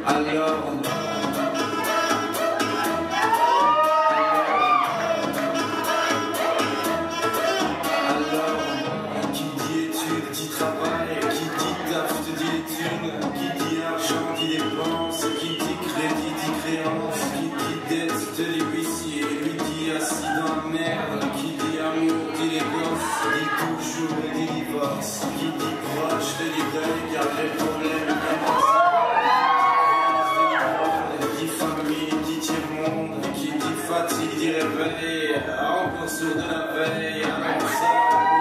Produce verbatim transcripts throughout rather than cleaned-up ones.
Alors qui dit études, dit travail, qui dit taf, te dit les thunes, qui dit argent, dit dépense, qui dit crédit, dit créance, qui dit dette, te dit huissier, lui dit assis dans la merde, qui dit amour, dit les gosses, dit toujours, dit divorce, qui dit proche, te dit deuil, car les problèmes dit famille, dit tiers-monde, qui dit fatigue, dit réveil, encore sur de la veille, avant ça.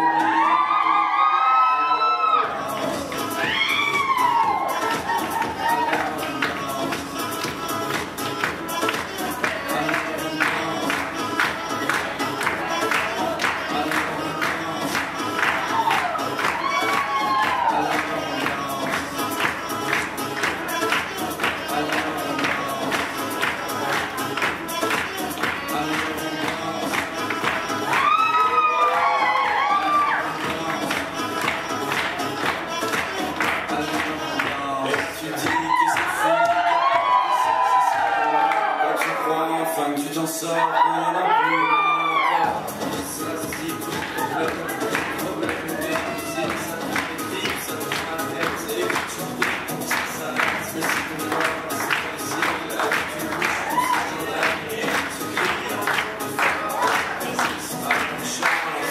Enfin que tu t'en sors, il n'y en a plus. Ça c'est tout le problème, c'est ça te fait ça te fait la tête, c'est que tu oublies, ça s'arrête, mais c'est comme moi, c'est facile, là tu bouges, tu sais dans la vie, tu cries, c'est pas une chance.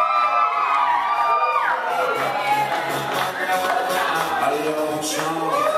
Alors on chante.